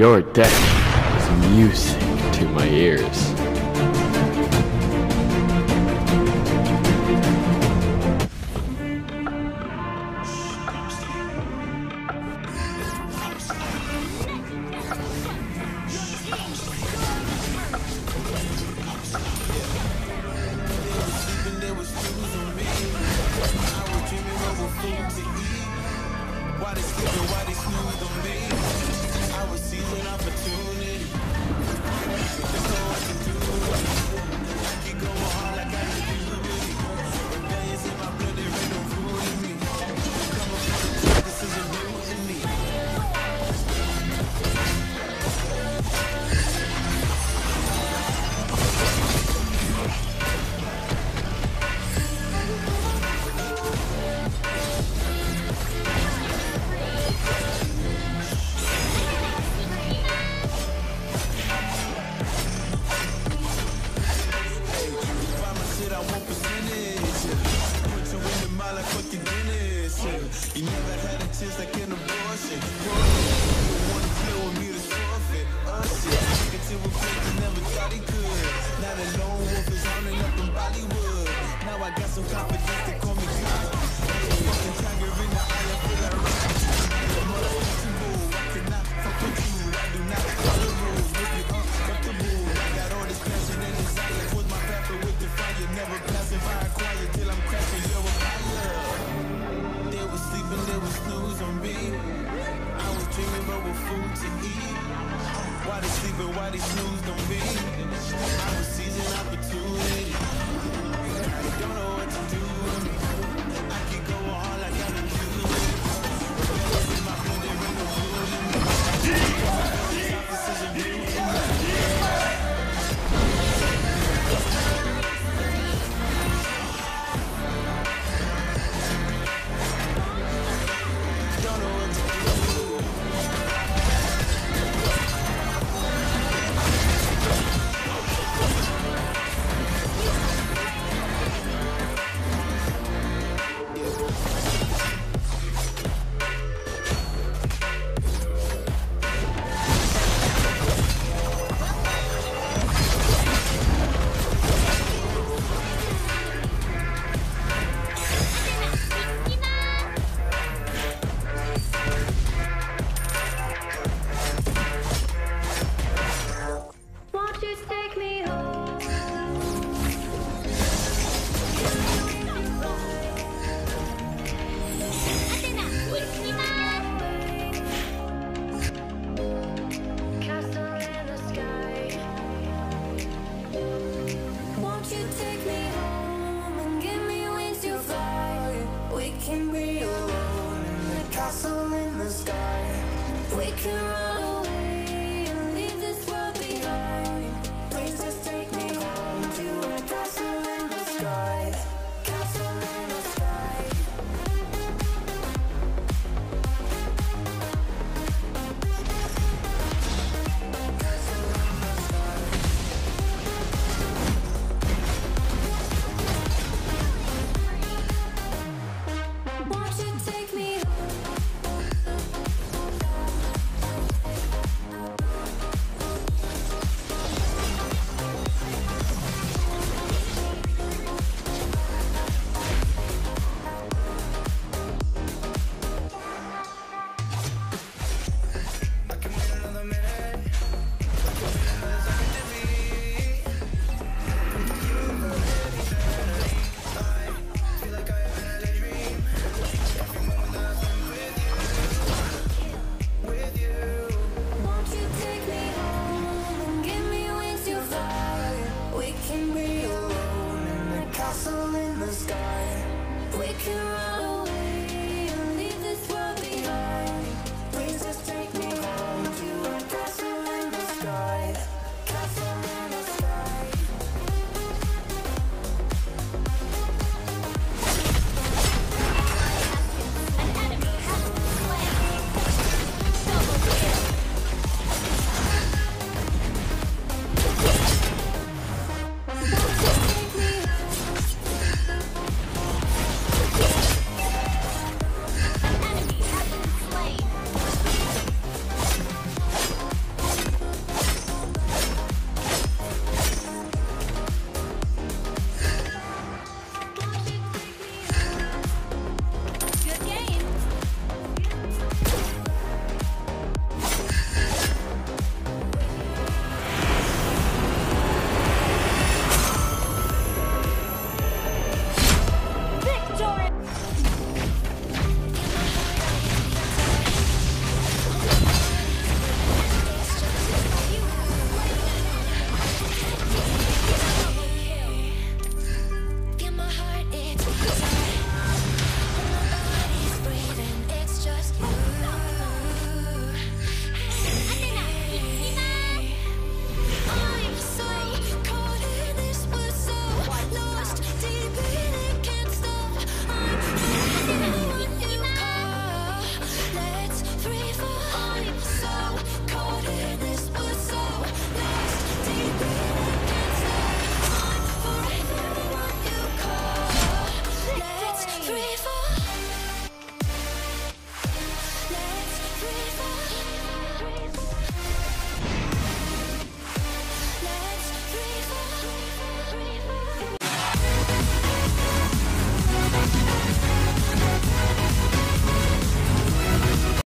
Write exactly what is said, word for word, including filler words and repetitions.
your death is music to my ears. Why they sleeping, why they snooze on me? I was seizing opportunity. Just know what to do. I keep going hard like I can do it. Rebellions in my blood, there ain't no fooling me. Coming from the top, this is a mutiny. You never had a chance like an abortion. You wanna play with me to forfeit. Oh shit, took it to a place you never thought he could. Now the lone wolf is running up in Bollywood. Now I got some confidence to call me God. Fucking tiger in the eye, I feel like rock. I'm untouchable, I cannot fuck with you. I do not follow the rules, make you uncomfortable. I got all this passion and desire. Put my pathway with the fire, never passive, I acquire till I'm crashing. You're a fire. They was sleeping, they was snooze on me. I was dreaming about what food to eat. Why they sleeping, why they snoozed on me? I was seizing opportunity. They don't know what to do with me.